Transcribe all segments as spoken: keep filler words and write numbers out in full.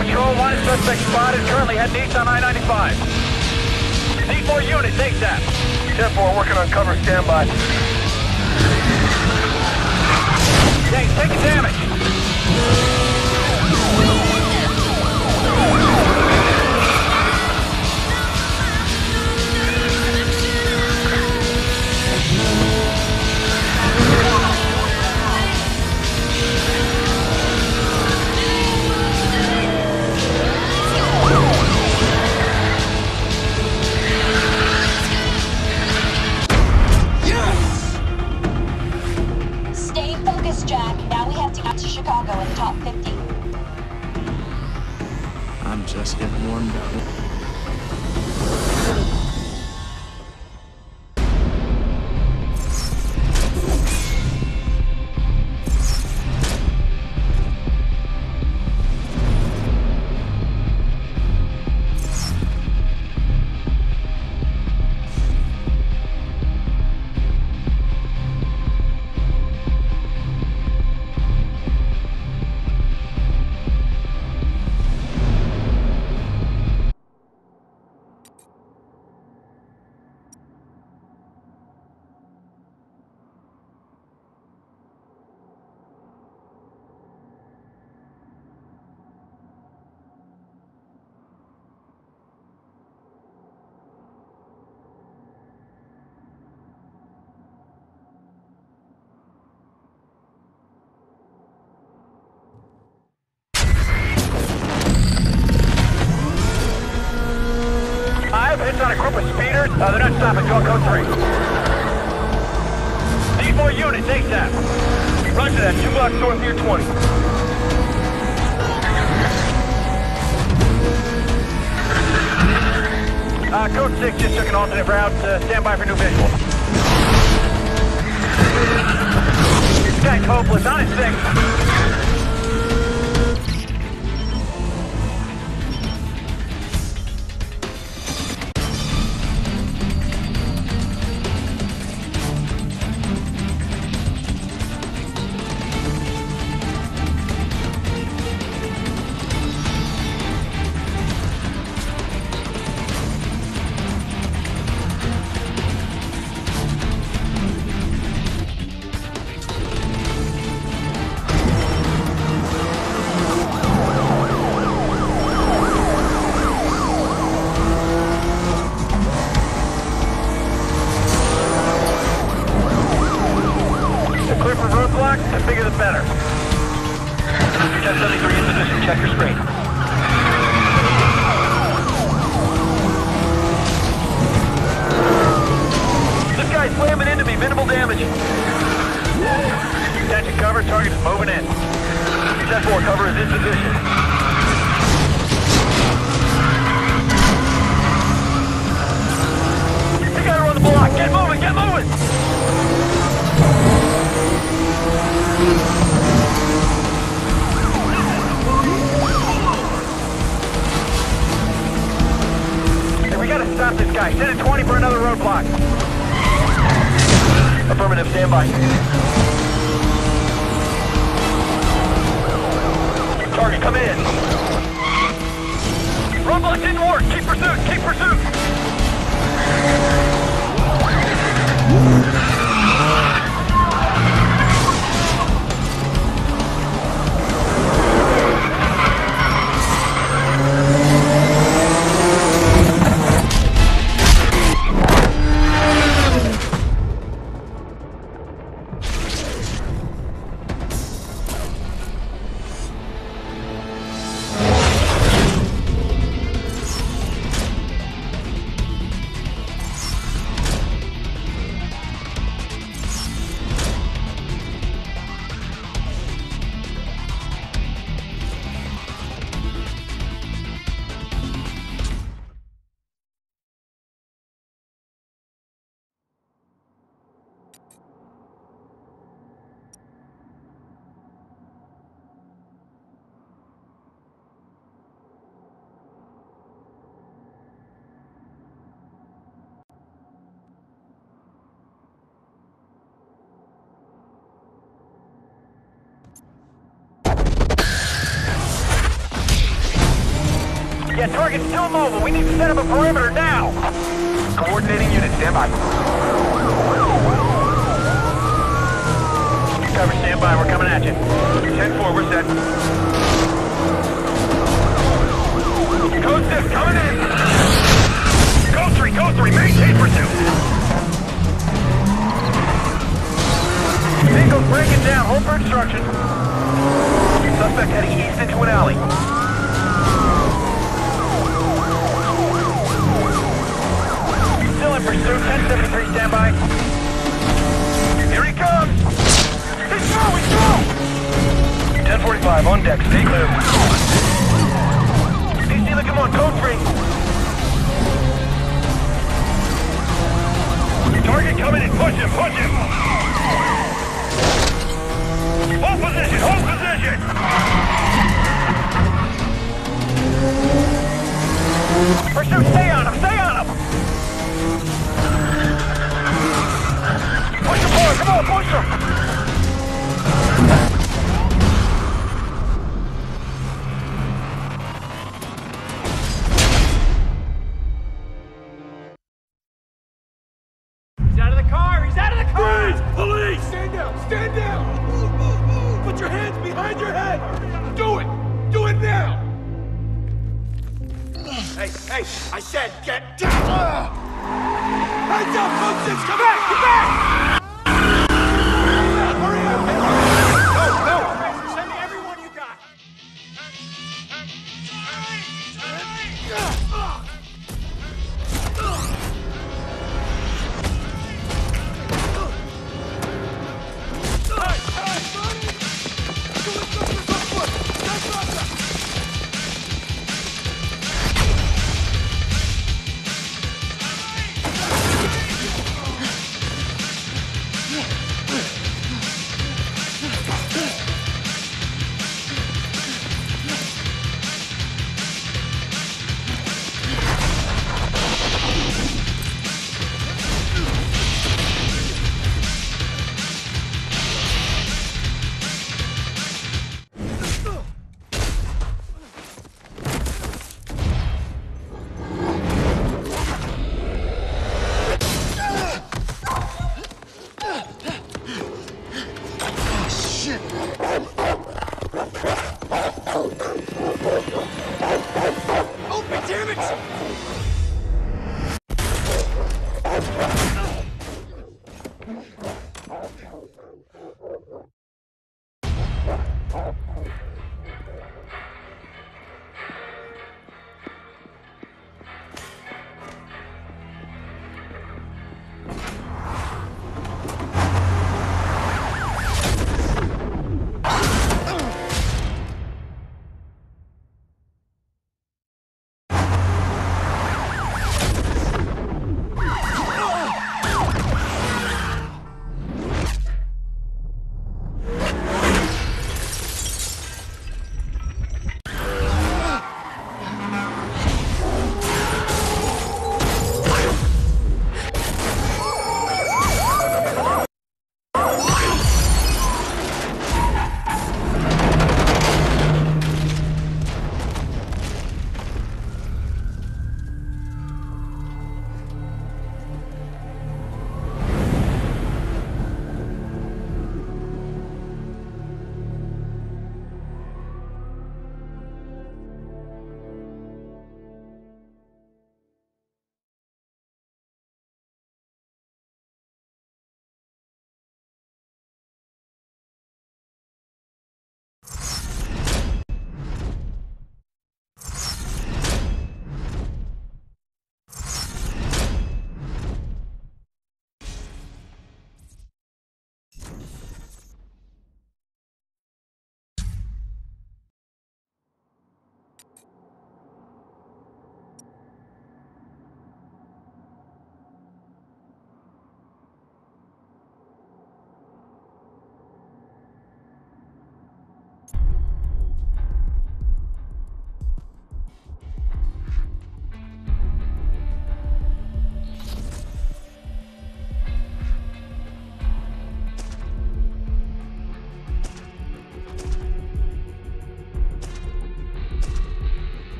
Patrol, one suspect spotted, currently heading east on I ninety-five. Need more units, ASAP. ten four, working on cover, standby. Tank, taking damage. I'm just getting warmed up. Hits on a group of speeders. Uh, they're not stopping. Go on code three. Need more units, ASAP. Roger that. Two blocks north near twenty. Uh, code six just took an alternate route. Uh, stand by for new visual. This guy's hopeless. On his thing. The bigger the better. ten seventy-three in position. Check your screen. This guy's slamming into me. Minimal damage. Attention cover. Target is moving in. ten four, cover is in position. You gotta run the block. Get moving. Get moving. We gotta stop this guy. Send a twenty for another roadblock. Affirmative, standby. Target, come in. Roadblock didn't work. Keep pursuit, keep pursuit. Yeah, target's still mobile. We need to set up a perimeter now. Coordinating unit, stand by. Cover, stand by. We're coming at you. ten four, we're set. Code six, coming in. Code three, code three, maintain pursuit. Vehicle's breaking down. Hold for instruction. Suspect heading east into an alley. Still in pursuit. ten seventy-three, stand by. Here he comes. He's through, he's through. ten forty-five, on deck. Stay clear. D C, come on, code three. Target coming in. Push him, push him. Hold position, hold position. Pursuit, stay on him, stay on him. Push him forward, come on, push him. He's out of the car, he's out of the car! Freeze! Police! Stand down, stand down! Move, move, move! Put your hands behind your head! Do it! Do it now! Hey, hey, I said get down! Hands up, folks! Six, come back, come back! Hurry up! Go, go! Send me everyone you got!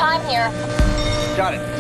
time here. Got it.